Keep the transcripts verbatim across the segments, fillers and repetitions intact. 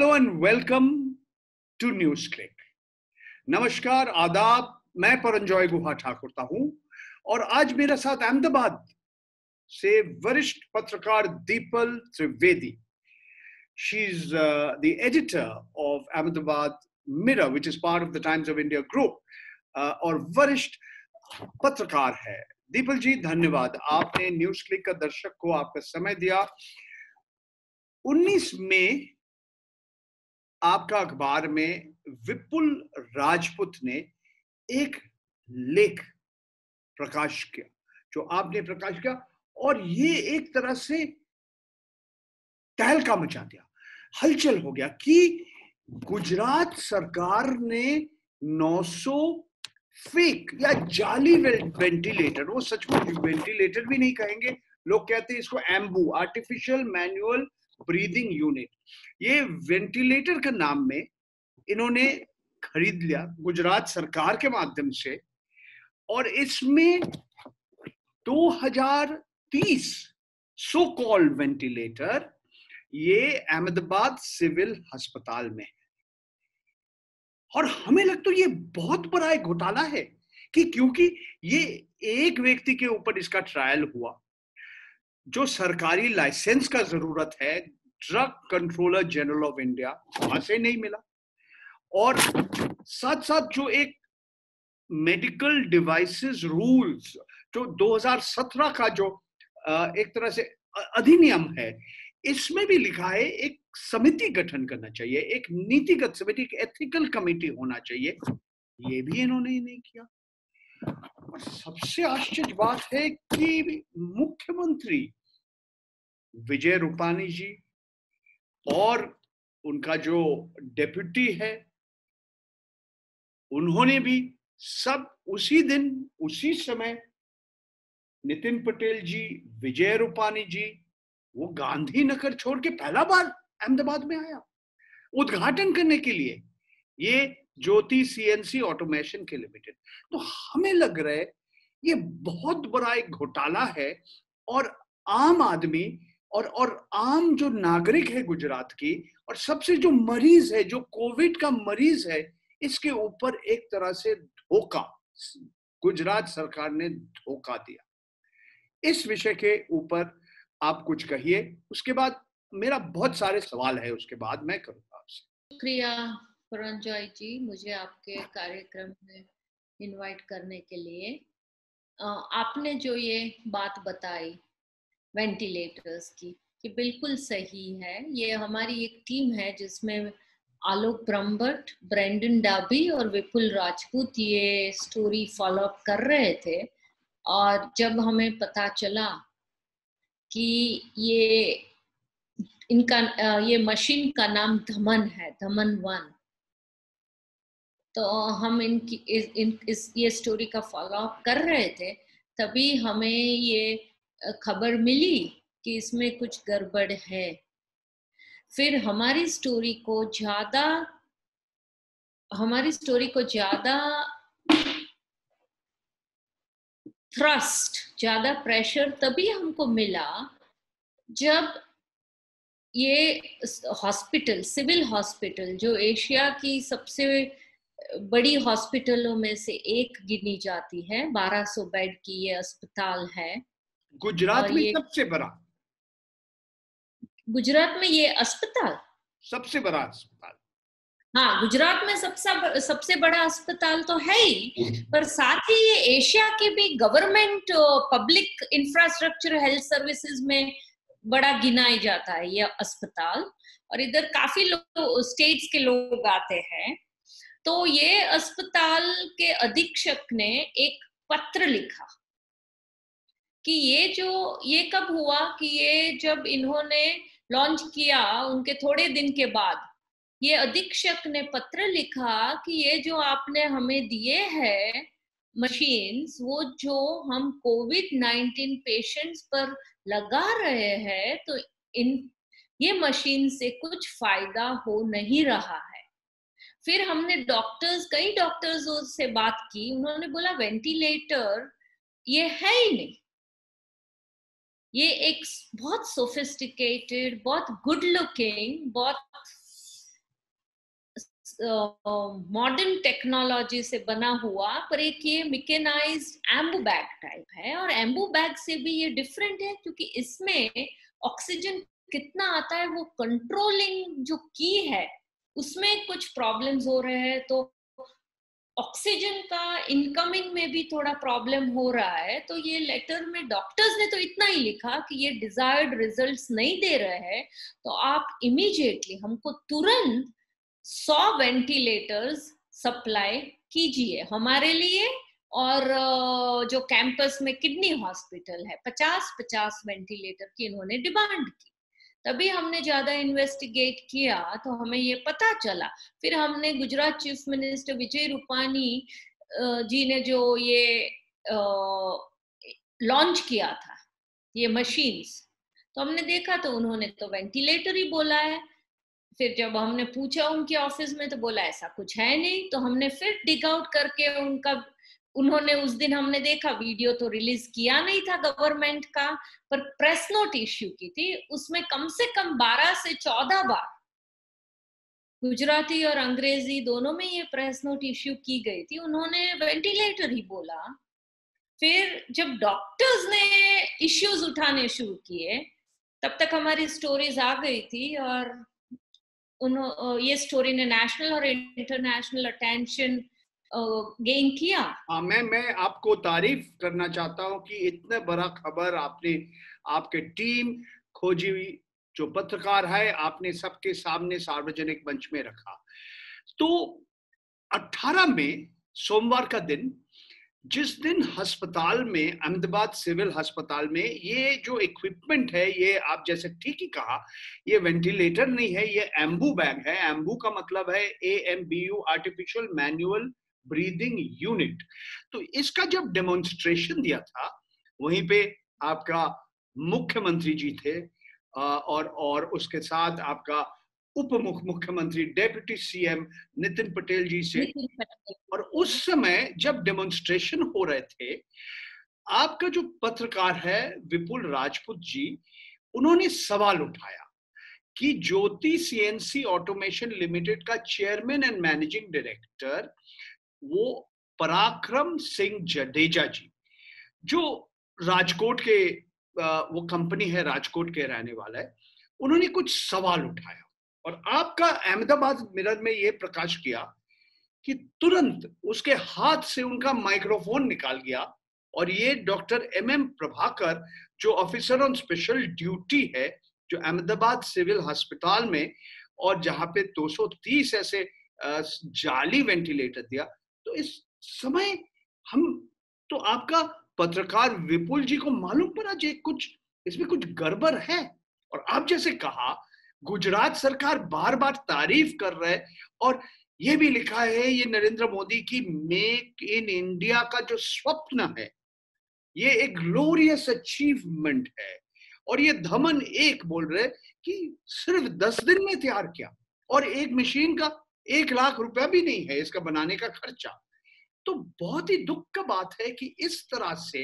Hello and welcome to NewsClick. नमस्कार, आदाब। मैं परंजॉय गुहा ठाकुरता हूं और आज मेरे साथ अहमदाबाद से वरिष्ठ पत्रकार Dipal Trivedi. She is the editor of Ahmedabad Mirror which is part of the Times of India group और वरिष्ठ पत्रकार है। दीपल जी, धन्यवाद, आपने न्यूज क्लिक का दर्शक को आपका समय दिया। उन्नीस मई आपका अखबार में विपुल राजपूत ने एक लेख प्रकाश किया, जो आपने प्रकाश किया, और ये एक तरह से तहलका मचा दिया, हलचल हो गया कि गुजरात सरकार ने नौ सौ फेक या जाली वेंटिलेटर, वो सचमुच वेंटिलेटर भी नहीं कहेंगे, लोग कहते हैं इसको Ambu, artificial manual breathing unit, ये वेंटिलेटर के नाम में इन्होंने खरीद लिया गुजरात सरकार के माध्यम से। और इसमें दो हज़ार तीस सो कॉल्ड वेंटिलेटर ये अहमदाबाद सिविल अस्पताल में है। और हमें लगता है ये बहुत बड़ा एक घोटाला है कि क्योंकि ये एक व्यक्ति के ऊपर इसका ट्रायल हुआ, जो सरकारी लाइसेंस का जरूरत है, drug controller general of India, वहां से नहीं मिला, और साथ साथ जो एक मेडिकल डिवाइसेस रूल्स जो दो हज़ार सत्रह का जो एक तरह से अधिनियम है, इसमें भी लिखा है एक समिति गठन करना चाहिए, एक नीतिगत समिति, एक एथिकल कमेटी होना चाहिए, ये भी इन्होंने नहीं किया। और सबसे आश्चर्य बात है कि मुख्यमंत्री विजय रूपानी जी और उनका जो डेप्यूटी है, उन्होंने भी सब उसी दिन उसी समय, नितिन पटेल जी, विजय रूपानी जी, वो गांधीनगर छोड़ के पहला बार अहमदाबाद में आया उद्घाटन करने के लिए, ये ज्योति सीएनसी ऑटोमेशन के लिमिटेड। तो हमें लग रहा है ये बहुत बड़ा एक घोटाला है, और आम आदमी और और आम जो नागरिक है गुजरात की, और सबसे जो मरीज है, जो कोविड का मरीज है, इसके ऊपर एक तरह से धोखा, गुजरात सरकार ने धोखा दिया। इस विषय के ऊपर आप कुछ कहिए, उसके बाद मेरा बहुत सारे सवाल है, उसके बाद मैं करूंगा आपसे। शुक्रिया परंजॉय जी, मुझे आपके कार्यक्रम में इनवाइट करने के लिए। आपने जो ये बात बताई वेंटिलेटर्स की, कि बिल्कुल सही है। ये हमारी एक टीम है जिसमें आलोक ब्रह्मभट्ट, ब्रेंडन डाबी और विपुल राजपूत ये स्टोरी फॉलो अप कर रहे थे। और जब हमें पता चला कि ये इनका ये मशीन का नाम धमन है, धमन वन, तो हम इनकी इस, इन, इस ये स्टोरी का फॉलो अप कर रहे थे, तभी हमें ये खबर मिली कि इसमें कुछ गड़बड़ है। फिर हमारी स्टोरी को ज्यादा हमारी स्टोरी को ज्यादा थ्रस्ट, ज्यादा प्रेशर तभी हमको मिला जब ये हॉस्पिटल, सिविल हॉस्पिटल, जो एशिया की सबसे बड़ी हॉस्पिटलों में से एक गिनी जाती है, बारह सौ बेड की ये अस्पताल है गुजरात में सबसे बड़ा, गुजरात में ये अस्पताल सबसे बड़ा अस्पताल, हाँ, गुजरात में सबसे सबसे बड़ा अस्पताल तो है ही, पर साथ ही ये एशिया के भी government public infrastructure health services में बड़ा गिनाई जाता है ये अस्पताल। और इधर काफी लोग, स्टेट्स के लोग आते हैं। तो ये अस्पताल के अधीक्षक ने एक पत्र लिखा कि ये जो ये कब हुआ कि ये जब इन्होंने लॉन्च किया, उनके थोड़े दिन के बाद ये अधीक्षक ने पत्र लिखा कि ये जो आपने हमें दिए हैं मशीन्स, वो जो हम कोविड नाइनटीन पेशेंट्स पर लगा रहे हैं, तो इन ये मशीन से कुछ फायदा हो नहीं रहा है। फिर हमने डॉक्टर्स, कई डॉक्टर्स से बात की, उन्होंने बोला वेंटिलेटर ये है ही नहीं, ये एक बहुत सोफिस्टिकेटेड, बहुत गुड लुकिंग, बहुत मॉडर्न टेक्नोलॉजी से बना हुआ, पर एक ये मिकेनाइज्ड एम्बू बैग टाइप है। और एम्बू बैग से भी ये डिफरेंट है क्योंकि इसमें ऑक्सीजन कितना आता है वो कंट्रोलिंग जो की है उसमें कुछ प्रॉब्लम्स हो रहे हैं, तो ऑक्सीजन का इनकमिंग में भी थोड़ा प्रॉब्लम हो रहा है। तो ये लेटर में डॉक्टर्स ने तो इतना ही लिखा कि ये डिजायर्ड रिजल्ट्स नहीं दे रहे हैं, तो आप इमीडिएटली हमको तुरंत सौ वेंटिलेटर्स सप्लाई कीजिए हमारे लिए, और जो कैंपस में किडनी हॉस्पिटल है पचास पचास वेंटिलेटर की इन्होंने डिमांड की। तभी हमने ज्यादा इन्वेस्टिगेट किया तो हमें ये पता चला। फिर हमने गुजरात चीफ मिनिस्टर विजय रूपानी जी ने जो ये लॉन्च किया था ये मशीन्स, तो हमने देखा तो उन्होंने तो वेंटिलेटर ही बोला है। फिर जब हमने पूछा उनके ऑफिस में तो बोला ऐसा कुछ है नहीं। तो हमने फिर डिग आउट करके उनका, उन्होंने उस दिन हमने देखा वीडियो तो रिलीज किया नहीं था गवर्नमेंट का, पर प्रेस नोट इश्यू की थी, उसमें कम से कम बारह से चौदह बार गुजराती और अंग्रेजी दोनों में ये प्रेस नोट इश्यू की गई थी, उन्होंने वेंटिलेटर ही बोला। फिर जब डॉक्टर्स ने इश्यूज उठाने शुरू किए तब तक हमारी स्टोरीज आ गई थी, और उन ये स्टोरी ने नेशनल और इंटरनेशनल अटेंशन गेन किया। हाँ, मैं मैं आपको तारीफ करना चाहता हूँ कि इतने बड़ा खबर आपने, आपके टीम खोजी हुई जो पत्रकार है, आपने सबके सामने सार्वजनिक मंच में रखा। तो अठारह मई सोमवार का दिन, जिस दिन अस्पताल में, अहमदाबाद सिविल अस्पताल में ये जो इक्विपमेंट है, ये आप जैसे ठीक ही कहा, ये वेंटिलेटर नहीं है, ये एम्बू बैग है। एम्बू का मतलब है A M B U, artificial manual breathing unit. तो इसका जब डेमोन्स्ट्रेशन दिया था वहीं पे आपका मुख्यमंत्री जी थे, और और उसके साथ आपका उप मुख्यमंत्री डेप्यूटी सीएम नितिन पटेल जी से। और उस समय जब डेमोन्स्ट्रेशन हो रहे थे, आपका जो पत्रकार है विपुल राजपूत जी, उन्होंने सवाल उठाया कि ज्योति सीएनसी ऑटोमेशन लिमिटेड का चेयरमैन एंड मैनेजिंग डायरेक्टर वो पराक्रम सिंह जडेजा जी, जो राजकोट के, वो कंपनी है राजकोट के रहने वाला है, उन्होंने कुछ सवाल उठाया और आपका अहमदाबाद मिरर में ये प्रकाश किया कि तुरंत उसके हाथ से उनका माइक्रोफोन निकाल गया, और ये डॉक्टर एम एम प्रभाकर जो ऑफिसर ऑन स्पेशल ड्यूटी है, जो अहमदाबाद सिविल अस्पताल में, और जहां पे दो सौ तीस ऐसे जाली वेंटिलेटर दिया। तो इस समय हम, तो आपका पत्रकार विपुल जी को मालूम पड़ा जे कुछ इसमें कुछ गड़बड़ है। और आप जैसे कहा, गुजरात सरकार बार बार तारीफ कर रहे है, और ये भी लिखा है ये नरेंद्र मोदी की मेक इन इंडिया का जो स्वप्न है, ये एक ग्लोरियस अचीवमेंट है। और ये धमन एक बोल रहे कि सिर्फ दस दिन में तैयार किया, और एक मशीन का एक लाख रुपया भी नहीं है इसका बनाने का खर्चा। तो बहुत ही दुख का बात है कि इस तरह से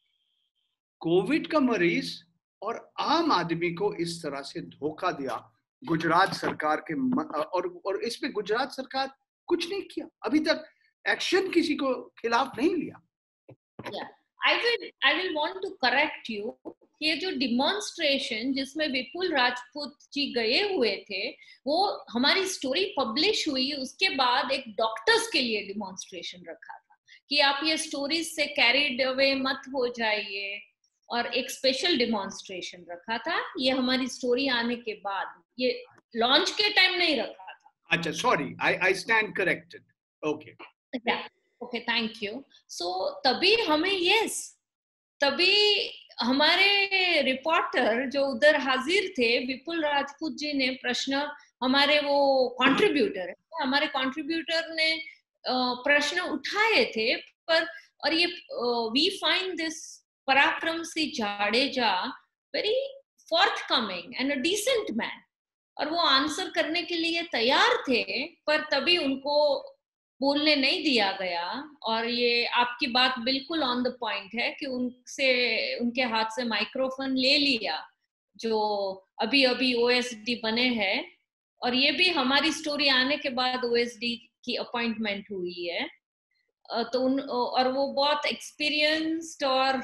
कोविड का मरीज और आम आदमी को इस तरह से धोखा दिया गुजरात सरकार के, और और इस पे गुजरात सरकार कुछ नहीं किया, अभी तक एक्शन किसी को खिलाफ नहीं लिया। yeah. I will I will want to correct you। ये जो डिमॉन्स्ट्रेशन जिसमें विपुल राजपूत जी गए हुए थे, वो हमारी स्टोरी पब्लिश हुई उसके बाद एक डॉक्टर्स के लिए डिमॉन्स्ट्रेशन रखा था कि आप ये स्टोरीज से कैरिड अवे मत हो जाइए, और एक स्पेशल डिमॉन्स्ट्रेशन रखा था। ये हमारी स्टोरी आने के बाद, ये लॉन्च के टाइम नहीं रखा था। अच्छा, sorry, I I stand corrected. Okay okay, thank you. So तभी हमें, यस, तभी हमारे रिपोर्टर जो उधर हाजिर थे विपुल राजपूत जी ने प्रश्न, हमारे वो कंट्रीब्यूटर है, हमारे कंट्रीब्यूटर ने प्रश्न उठाए थे, पर और ये we find this Parakram Singh Jadeja very forthcoming and a decent man, और वो आंसर करने के लिए तैयार थे, पर तभी उनको बोलने नहीं दिया गया। और ये आपकी बात बिल्कुल ऑन द पॉइंट है कि उनसे, उनके हाथ से माइक्रोफोन ले लिया जो अभी अभी ओएसडी बने हैं, और ये भी हमारी स्टोरी आने के बाद ओएसडी की अपॉइंटमेंट हुई है। तो उन और वो बहुत एक्सपीरियंस्ड और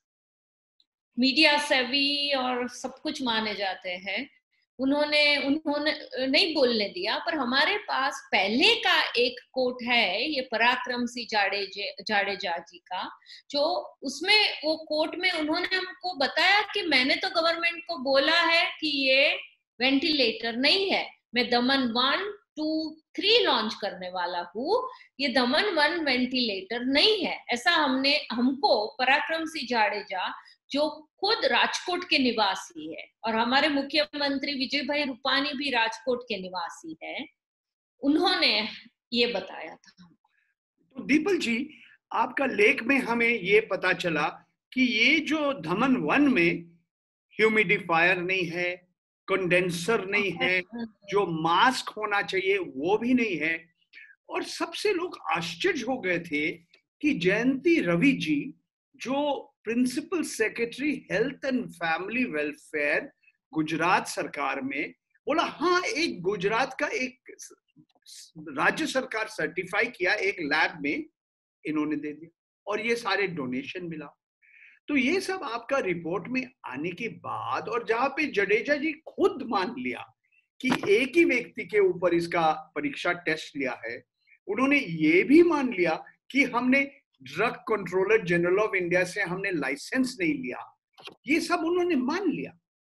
मीडिया सेवी और सब कुछ माने जाते हैं। उन्होंने उन्होंने नहीं बोलने दिया, पर हमारे पास पहले का एक कोट है, ये पराक्रम सिंह जाडेजे जाडेजा जी का, जो उसमें वो कोट में उन्होंने हमको बताया कि मैंने तो गवर्नमेंट को बोला है कि ये वेंटिलेटर नहीं है, मैं दमन वन टू थ्री लॉन्च करने वाला हूँ, ये दमन वन वेंटिलेटर नहीं है। ऐसा हमने हमको पराक्रम सिंह जाडेजा, जो खुद राजकोट के निवासी है, और हमारे मुख्यमंत्री विजय भाई रूपानी भी राजकोट के निवासी है, उन्होंने ये बताया था। तो दीपल जी, आपका लेख में हमें ये पता चला कि ये जो धमन वन में ह्यूमिडिफायर नहीं है, कंडेंसर नहीं है, जो मास्क होना चाहिए वो भी नहीं है, और सबसे लोग आश्चर्य हो गए थे कि जयंती रवि जी, जो principal secretary health and family welfare Gujarat सरकार में, बोला हाँ एक गुजरात का एक राज्य सरकार सर्टिफाई किया एक लैब में इन्होंने दे दिया, और ये सारे डोनेशन मिला। तो ये सब आपका रिपोर्ट में आने के बाद, और जहां पे जडेजा जी खुद मान लिया कि एक ही व्यक्ति के ऊपर इसका परीक्षा टेस्ट लिया है, उन्होंने ये भी मान लिया कि हमने drug controller general of India से हमने लाइसेंस नहीं लिया, ये सब उन्होंने मान लिया।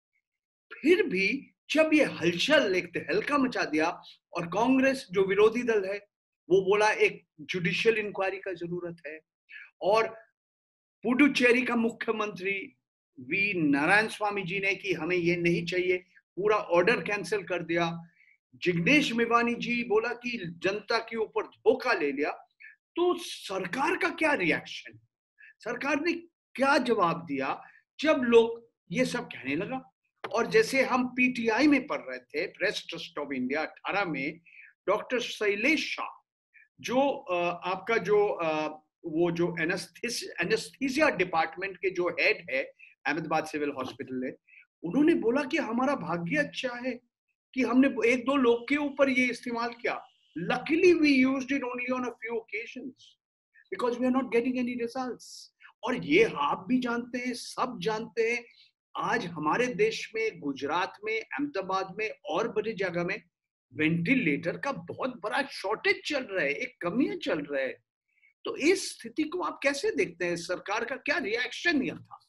फिर भी जब ये हलचल एक तहलका मचा दिया, और कांग्रेस जो विरोधी दल है वो बोला एक जुडिशियल इंक्वायरी का जरूरत है, और पुडुचेरी का मुख्यमंत्री वी नारायण स्वामी जी ने कि हमें ये नहीं चाहिए, पूरा ऑर्डर कैंसिल कर दिया। जिग्नेश मेवानी जी बोला कि जनता के ऊपर धोखा ले लिया। तो सरकार का क्या रिएक्शन, सरकार ने क्या जवाब दिया जब लोग ये सब कहने लगा? और जैसे हम पीटीआई में पढ़ रहे थे, प्रेस ट्रस्ट ऑफ इंडिया अठारह में, डॉक्टर शैलेश शाह, जो आपका जो वो जो एनेस्थीसिया डिपार्टमेंट के जो हेड है अहमदाबाद सिविल हॉस्पिटल है, उन्होंने बोला कि हमारा भाग्य अच्छा है कि हमने एक दो लोग के ऊपर ये इस्तेमाल किया। Luckily, we used it only on a few occasions because we are not getting any results. और ये आप भी जानते हैं, सब जानते हैं, आज हमारे देश में, गुजरात में, अहमदाबाद में और बड़ी जगह में वेंटिलेटर का बहुत बड़ा शॉर्टेज चल रहा है, एक कमियां चल रहा है। तो इस स्थिति को आप कैसे देखते हैं? सरकार का क्या रिएक्शन यह था?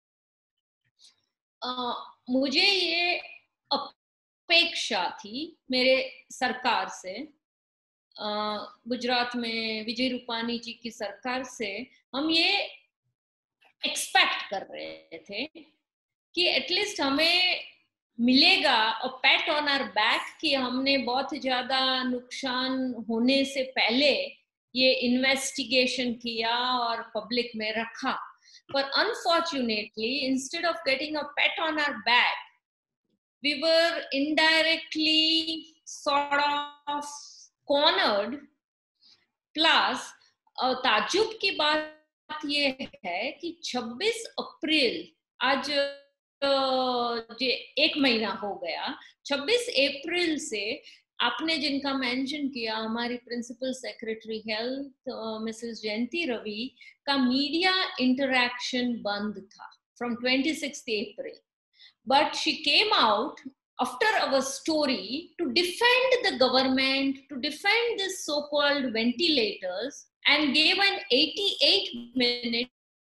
uh, मुझे ये अपेक्षा थी मेरे सरकार से, गुजरात में विजय रूपानी जी की सरकार से हम ये एक्सपेक्ट कर रहे थे कि एटलीस्ट हमें मिलेगा और पैट ऑन आवर बैक कि हमने बहुत ज्यादा नुकसान होने से पहले ये इन्वेस्टिगेशन किया और पब्लिक में रखा। पर unfortunately, instead of getting a pat on our back, we were indirectly sort of cornered. Plus ताज्जुब की बात ये है कि छब्बीस अप्रैल, आज जो एक महीना हो गया, छब्बीस अप्रैल से आपने जिनका मेंशन किया, हमारी principal secretary health Mrs Jayanti Ravi का मीडिया इंटरैक्शन बंद था फ्रॉम छब्बीस अप्रैल, but she came out after our story to defend the government, to defend this so-called ventilators, and gave an eighty-eight minute,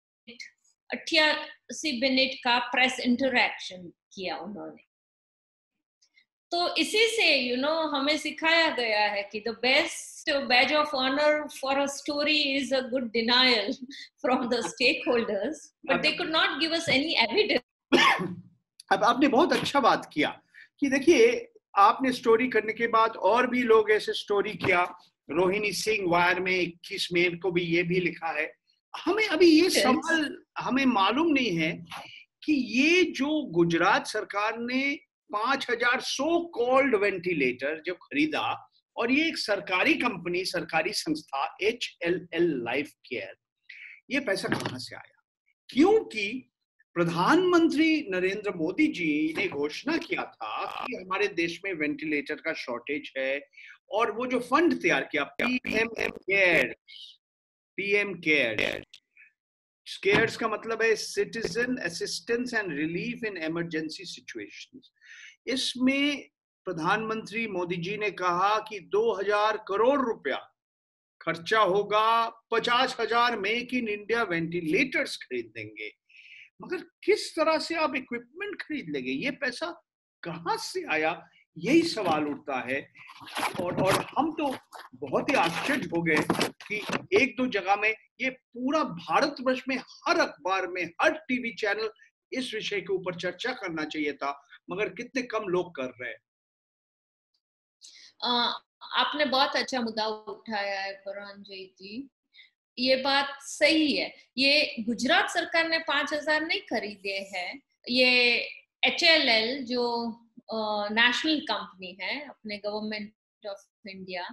अट्ठासी मिनट का प्रेस इंटरैक्शन किया उन्होंने। तो इसी से यू you नो know, हमें सिखाया गया है कि the best badge of honor for a story is a good denial from the stakeholders, but they could not give us any evidence. अब आपने बहुत अच्छा बात किया कि देखिए, आपने स्टोरी करने के बाद और भी लोग ऐसे स्टोरी किया। रोहिणी सिंह वायर में इक्कीस मई को भी ये भी लिखा है। हमें अभी ये सवाल हमें मालूम नहीं है कि ये जो गुजरात सरकार ने पांच हजार सो कॉल्ड वेंटिलेटर जो खरीदा, और ये एक सरकारी कंपनी, सरकारी संस्था H L L life care, ये पैसा कहां से आया? क्योंकि प्रधानमंत्री नरेंद्र मोदी जी ने घोषणा किया था कि हमारे देश में वेंटिलेटर का शॉर्टेज है, और वो जो फंड तैयार किया PM care, PM care, cares का मतलब है citizen assistance and relief in emergency situations. इसमें प्रधानमंत्री मोदी जी ने कहा कि दो हजार करोड़ रुपया खर्चा होगा, पचास हजार मेक इन इंडिया वेंटिलेटर्स खरीद देंगे। मगर किस तरह से आप इक्विपमेंट खरीद लेंगे, ये पैसा कहां से आया, यही सवाल उठता है। और और हम तो बहुत ही आश्चर्य हो गए कि एक दो जगह में, ये पूरा भारतवर्ष में हर अखबार में, हर टीवी चैनल इस विषय के ऊपर चर्चा करना चाहिए था, मगर कितने कम लोग कर रहे हैं। आ, आपने बहुत अच्छा मुद्दा उठाया है परंजय जी, ये बात सही है। ये गुजरात सरकार ने पांच हजार नहीं खरीदे हैं, ये एच एल एल जो नेशनल कंपनी है अपने government of India,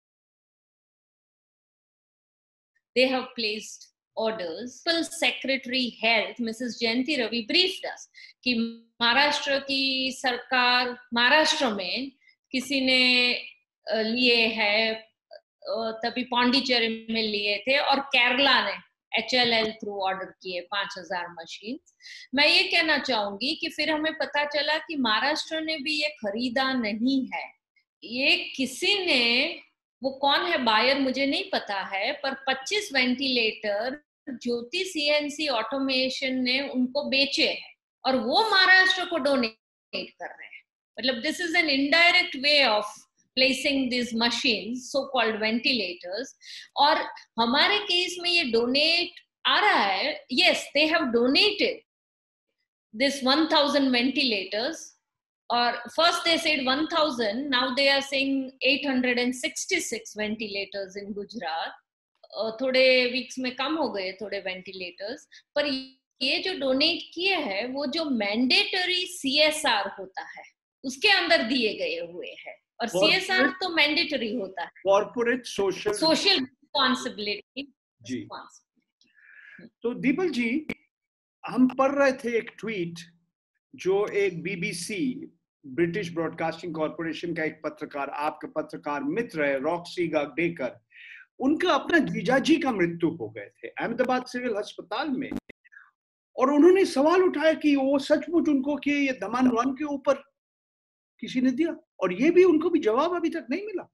they have placed orders. Secretary Health Missus Jayanti Ravi briefed us कि महाराष्ट्र की सरकार, महाराष्ट्र में किसी ने लिए है, तभी पांडिचेरी में लिए थे, और केरला ने H L L through order किए पांच हजार मशीन। मैं ये कहना चाहूंगी कि फिर हमें पता चला कि महाराष्ट्र ने भी ये खरीदा नहीं है, ये किसी ने, वो कौन है बायर मुझे नहीं पता है, पर पच्चीस वेंटिलेटर ज्योति सीएनसी ऑटोमेशन ने उनको बेचे हैं और वो महाराष्ट्र को डोनेट कर रहे हैं। मतलब this is an indirect way of placing this machines, so called ventilators. और हमारे केस में ये डोनेट आ रहा है, yes they have donated this one thousand ventilators, or first they said one thousand, now they are saying eight hundred sixty-six ventilators in Gujarat. uh, थोड़े weeks में कम हो गए थोड़े वेंटिलेटर्स, पर ये जो डोनेट किए हैं वो जो मैंडेटरी सीएसआर होता है उसके अंदर दिए गए हुए हैं, और सीएसआर तो मैंडेटरी होता है, कॉर्पोरेट सोशल सोशल रिस्पांसिबिलिटी जी। तो दीपल जी, हम पढ़ रहे थे एक ट्वीट जो एक बीबीसी, ब्रिटिश ब्रॉडकास्टिंग कॉर्पोरेशन का एक पत्रकार, आपका पत्रकार मित्र है रॉक्सी गागडेकर, उनका अपना जीजाजी का मृत्यु हो गए थे अहमदाबाद सिविल अस्पताल में, और उन्होंने सवाल उठाया कि वो सचमुच उनको कि ये धमान वन के ऊपर किसी ने दिया, और ये भी उनको भी जवाब अभी तक नहीं मिला।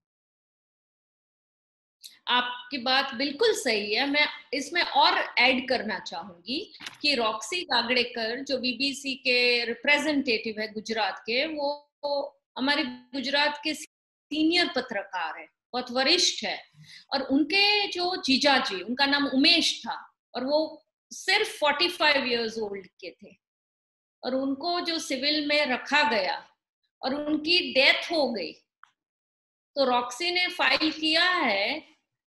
आपकी बात बिल्कुल सही है। मैं इसमें और ऐड करना चाहूंगी कि रॉक्सी गागड़ेकर जो बीबीसी के रिप्रेजेंटेटिव है गुजरात के, वो हमारे गुजरात के सीनियर पत्रकार है, बहुत वरिष्ठ है, और उनके जो जीजाजी, उनका नाम उमेश था, और वो सिर्फ पैंतालीस इयर्स ओल्ड के थे, और उनको जो सिविल में रखा गया और उनकी डेथ हो गई, तो रॉक्सी ने फाइल किया है,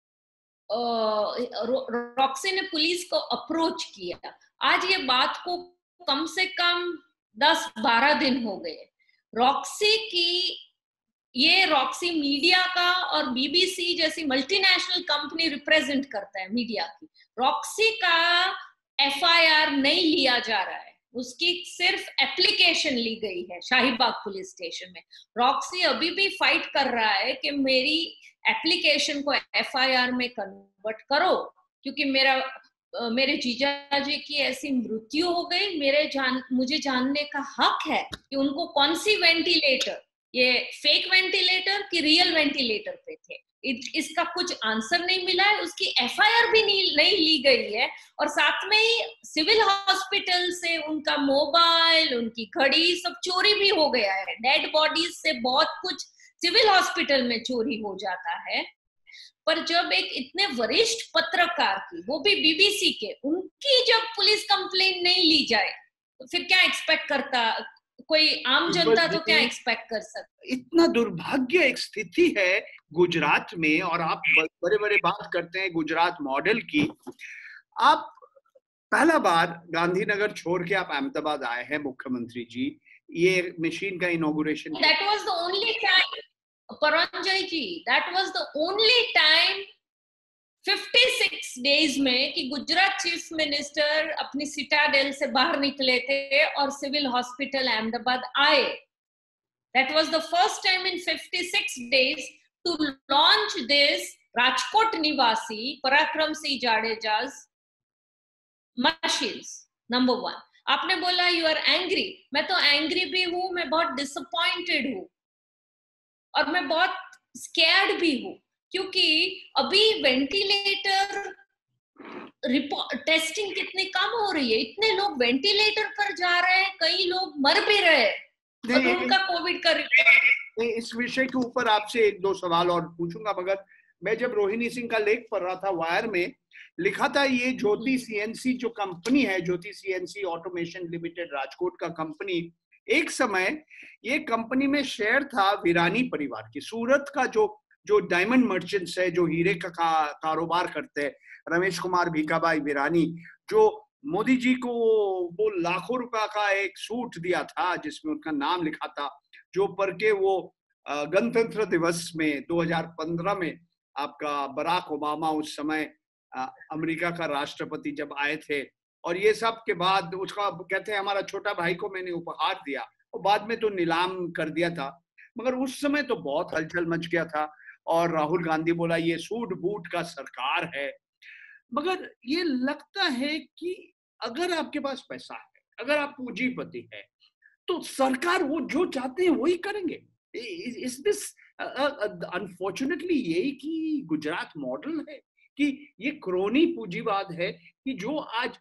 रॉक्सी ने पुलिस को अप्रोच किया। आज ये बात को कम से कम दस बारह दिन हो गए। रॉक्सी की, ये रॉक्सी मीडिया का और बीबीसी जैसी मल्टीनेशनल कंपनी रिप्रेजेंट करता है मीडिया की। रॉक्सी का एफआईआर नहीं लिया जा रहा है, उसकी सिर्फ एप्लीकेशन ली गई है शाहीबाग पुलिस स्टेशन में। रॉक्सी अभी भी फाइट कर रहा है कि मेरी एप्लीकेशन को एफआईआर में कन्वर्ट करो, क्योंकि मेरा मेरे जीजा जी की ऐसी मृत्यु हो गई, मेरे जान मुझे जानने का हक है कि उनको कौन सी वेंटिलेटर, ये फेक वेंटिलेटर कि रियल वेंटिलेटर पे थे, इसका कुछ आंसर नहीं मिला है, उसकी एफआईआर भी नहीं, नहीं ली गई है, और साथ में ही सिविल हॉस्पिटल से उनका मोबाइल, उनकी घड़ी सब चोरी भी हो गया है। डेड बॉडीज से बहुत कुछ सिविल हॉस्पिटल में चोरी हो जाता है। पर जब एक इतने वरिष्ठ पत्रकार की, वो भी बीबीसी के, उनकी जब पुलिस कंप्लेंट नहीं ली जाए तो फिर क्या एक्सपेक्ट करता कोई आम जनता, तो क्या एक्सपेक्ट कर सकते। इतना दुर्भाग्य एक स्थिति है गुजरात में, और आप बड़े बड़े बात करते हैं गुजरात मॉडल की। आप पहला बार गांधीनगर छोड़ के आप अहमदाबाद आए हैं मुख्यमंत्री जी, ये मशीन का inauguration. That was the only time, Paranjay ji, that was the only time छप्पन डेज में कि गुजरात चीफ मिनिस्टर अपनी सिटाडेल से बाहर निकले थे और सिविल हॉस्पिटल अहमदाबाद आए. That was the first time in fifty-six days to launch this Rajkot Nivasi Parakram Singh Jadeja's machines. Number one. आपने बोला you are angry. मैं तो angry भी हूँ, मैं बहुत disappointed हूँ और मैं बहुत scared भी हूँ, क्योंकि अभी वेंटिलेटर टेस्टिंग कितनी कम हो रही है. इतने लोग वेंटिलेटर पर जा रहे हैं, कई लोग मर भी रहे हैं. नहीं, उनका कोविड का रिपोर्ट. इस विषय के ऊपर आपसे एक दो सवाल और पूछूंगा, मगर मैं जब रोहिणी सिंह का लेख पढ़ रहा था वायर में, लिखा था ये ज्योति सीएनसी जो कंपनी है, Jyoti CNC automation limited Rajkot का कंपनी, एक समय ये कंपनी में शेयर था विरानी परिवार की. सूरत का जो जो डायमंड मर्चेंट्स है, जो हीरे का का, कारोबार करते हैं, रमेश कुमार भीखाभाई विरानी, जो मोदी जी को वो लाखों रुपया का एक सूट दिया था जिसमें उनका नाम लिखा था, जो पर के वो गणतंत्र दिवस में दो हज़ार पंद्रह में आपका बराक ओबामा उस समय अमेरिका का राष्ट्रपति जब आए थे, और ये सब के बाद उसका कहते हैं हमारा छोटा भाई को मैंने उपहार दिया, और बाद में तो नीलाम कर दिया था, मगर उस समय तो बहुत हलचल मच गया था और राहुल गांधी बोला ये सूट बूट का सरकार है. मगर ये लगता है कि अगर आपके पास पैसा है, अगर आप पूंजीपति है, तो सरकार वो जो चाहते हैं वही करेंगे. इस दिस अनफॉर्चुनेटली यही कि गुजरात मॉडल है कि ये क्रोनी पूंजीवाद है कि जो आज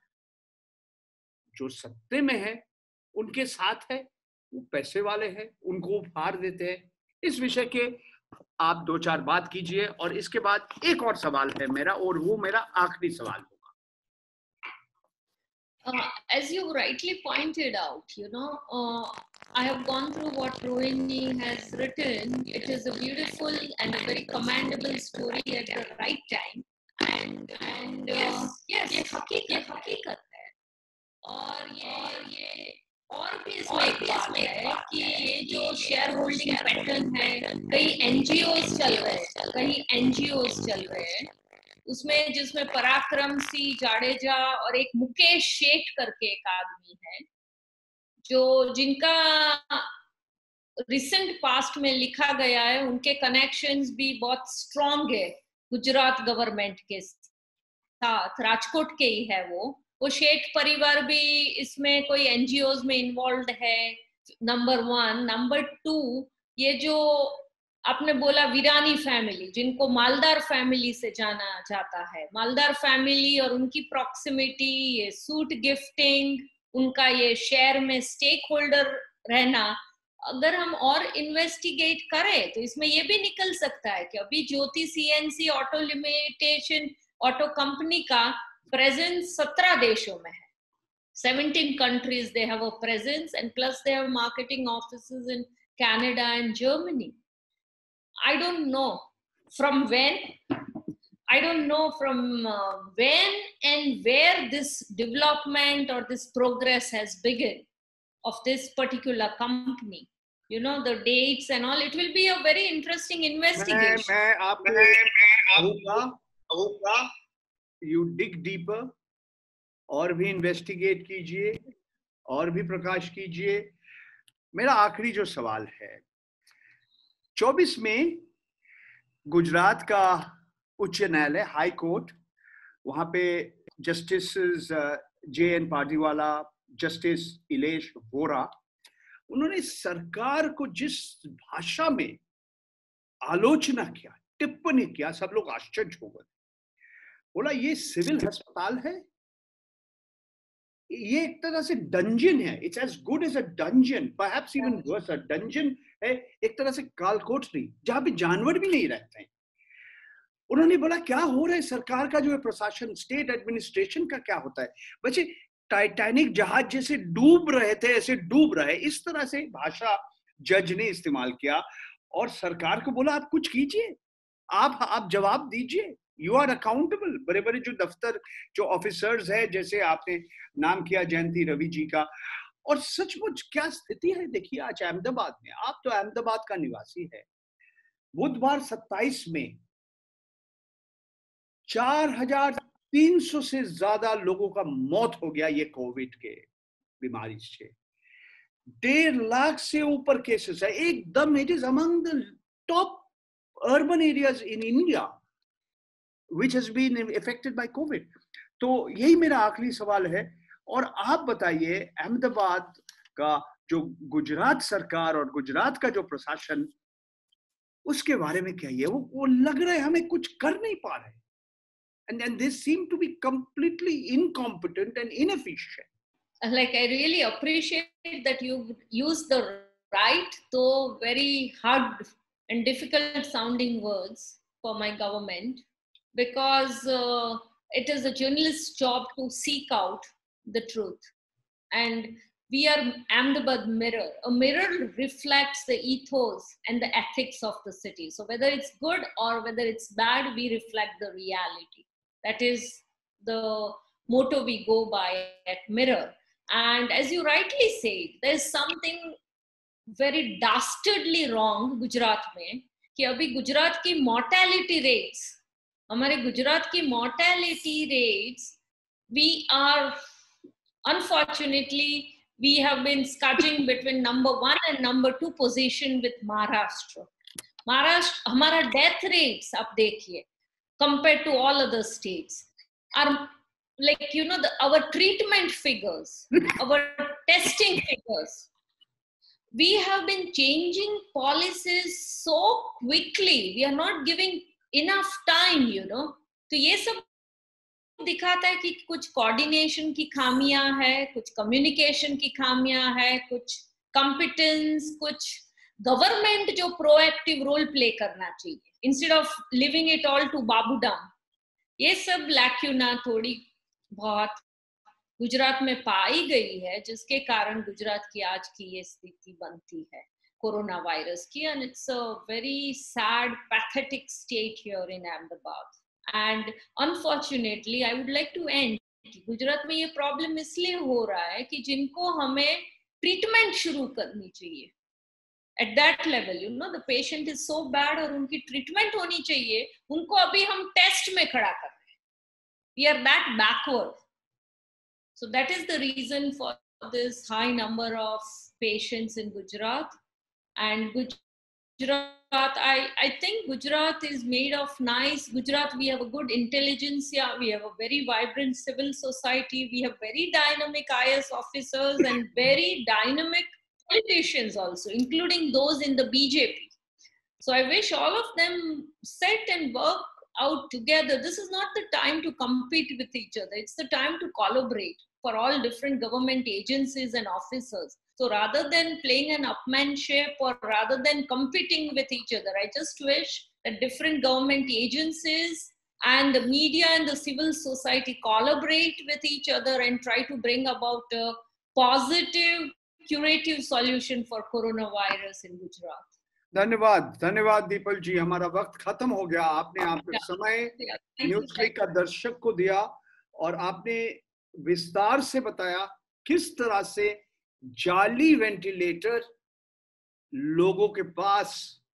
जो सत्ते में है उनके साथ है, वो पैसे वाले हैं, उनको उपहार देते हैं. इस विषय के आप दो चार बात कीजिए, और इसके बाद एक और सवाल है मेरा, और वो मेरा आखिरी सवाल होगा. Uh, as you rightly pointed out, you know, uh, I have gone through what Rohini has written. It is a beautiful and a very commendable story at the right time. And and uh, yes, ये हकीकत ये हकीकत है. और ये ये और भी इसमें एक बात है कि ये जो शेयर होल्डिंग पैटर्न है, कई एनजीओस चल रहे हैं, कई एनजीओस चल रहे हैं, उसमें जिसमें पराक्रम सिंह जाडेजा और एक मुकेश शेठ करके एक आदमी है, जो जिनका रिसेंट पास्ट में लिखा गया है, उनके कनेक्शंस भी बहुत स्ट्रॉन्ग है गुजरात गवर्नमेंट के साथ, राजकोट के ही है वो वो शेठ परिवार भी इसमें कोई एनजीओज में इन्वॉल्व है. Number one. नंबर टू, ये जो आपने बोला विरानी फैमिली, जिनको मालदार फैमिली से जाना जाता है, मालदार फैमिली और उनकी प्रॉक्सिमिटी, ये सूट गिफ्टिंग, उनका ये शेयर में स्टेक होल्डर रहना, अगर हम और इन्वेस्टिगेट करें तो इसमें ये भी निकल सकता है कि अभी Jyoti CNC auto limitation auto company का प्रेजेंस सत्रह देशों में है. seventeen countries they have a presence, and plus they have marketing offices in Canada and Germany. I don't know from when, I don't know from uh, when and where this development or this progress has begun of this particular company. You know, the dates and all, it will be a very interesting investigation. मैं, मैं आपको कहूँगा, you dig deeper, और भी investigate कीजिए, और भी प्रकाश कीजिए. मेरा आखिरी जो सवाल है, चौबीस में गुजरात का उच्च न्यायालय हाई कोर्ट, वहां पे justice J N Pardiwala, justice Ilesh Vora, उन्होंने सरकार को जिस भाषा में आलोचना किया, टिप्पणी किया, सब लोग आश्चर्य हो गए. बोला ये सिविल अस्पताल है, ये एक तरह से डंजन है. It's as good as a dungeon, perhaps even worse. A dungeon है एक तरह से काल कोठरी जहां पे जानवर भी नहीं रहते हैं. उन्होंने बोला क्या हो रहा है, सरकार का जो है प्रशासन, स्टेट एडमिनिस्ट्रेशन का क्या होता है. बच्चे टाइटैनिक जहाज जैसे डूब रहे थे, ऐसे डूब रहे, इस तरह से भाषा जज ने इस्तेमाल किया, और सरकार को बोला आप कुछ कीजिए, आप आप जवाब दीजिए, यू आर अकाउंटेबल. बड़े बड़े जो दफ्तर, जो ऑफिसर्स है, जैसे आपने नाम किया जयंती रवि जी का, और सचमुच क्या स्थिति है देखिए आज अहमदाबाद में. आप तो अहमदाबाद का निवासी है. बुधवार सत्ताईस में चार हजार तीन सौ से ज्यादा लोगों का मौत हो गया ये कोविड के बीमारी से। डेढ़ लाख से ऊपर केसेस है एकदम। It is among the top urban areas in India which has been affected by COVID. तो यही मेरा आखिरी सवाल है। और आप बताइए अहमदाबाद का जो गुजरात सरकार और गुजरात का जो प्रशासन, उसके बारे में क्या है? वो वो लग रहा है हमें कुछ कर नहीं पा रहे, and and they seem to be completely incompetent and inefficient. Like, I really appreciate that you use the right though very hard and difficult sounding words for my government, because uh, it is a journalist's job to seek out the truth. And we are Ahmedabad Mirror. A mirror reflects the ethos and the ethics of the city. So whether it's good or whether it's bad, we reflect the reality. That is the motto we go by at Mirror. And as you rightly said, there's something very dastardly wrong Gujarat में, कि अभी गुजरात की mortality rates, हमारे गुजरात की mortality rates, we are, unfortunately, we have been scuttling between number one and number two position with Maharashtra. Maharashtra, हमारा death rates आप देखिए, compared to all other states, are like, you know, the, our treatment figures, our testing figures. We have been changing policies so quickly. We are not giving enough time, you know. तो ये सब दिखाता है कि कुछ coordination की खामियां है, कुछ कम्युनिकेशन की खामियां है, कुछ कॉम्पिटेंस, कुछ गवर्नमेंट जो प्रोएक्टिव रोल प्ले करना चाहिए instead of living it all to babudom, ये सब लैक्यूना थोड़ी बहुत गुजरात में पाई गई है, जिसके कारण गुजरात की आज की ये स्थिति बनती है कोरोना वायरस की. And it's a very sad pathetic state here in Ahmedabad. And unfortunately I would like to end, Gujarat में ये प्रॉब्लम इसलिए हो रहा है कि जिनको हमें ट्रीटमेंट शुरू करनी चाहिए at that level, you know, the patient is so bad और उनकी ट्रीटमेंट होनी चाहिए, उनको अभी हम टेस्ट में खड़ा कर रहे हैं. We are that backward. So that is the reason for this high number of patients in Gujarat. And Gujarat, I, I think Gujarat is made of nice, Gujarat, we have a good intelligentsia, we have a very vibrant civil society, we have very dynamic I A S officers and very dynamic politicians also, including those in the B J P. So I wish all of them sit and work out together. This is not the time to compete with each other. It's the time to collaborate for all different government agencies and officers. So rather than playing an upmanship or rather than competing with each other, I just wish that different government agencies and the media and the civil society collaborate with each other and try to bring about a positive, curative solution for coronavirus in Gujarat. धन्यवाद, धन्यवाद the people जी. हमारा वक्त खत्म हो गया. आपने आपका समय न्यूज क्लिक का दर्शक को दिया और आपने विस्तार से बताया किस तरह से जाली वेंटिलेटर लोगों के पास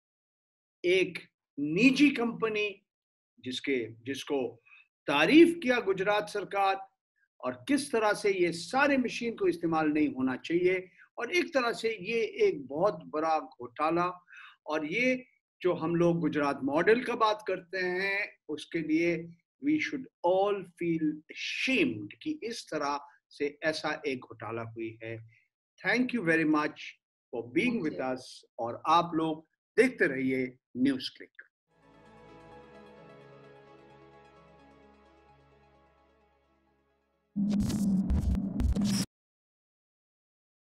एक निजी कंपनी, जिसके जिसको तारीफ किया गुजरात सरकार, और किस तरह से ये सारे मशीन को इस्तेमाल नहीं होना चाहिए, और एक तरह से ये एक बहुत बड़ा घोटाला. और ये जो हम लोग गुजरात मॉडल का बात करते हैं, उसके लिए we should all feel ashamed कि इस तरह से ऐसा एक घोटाला हुई है. Thank you very much for being with us, और आप लोग देखते रहिए न्यूज क्लिक.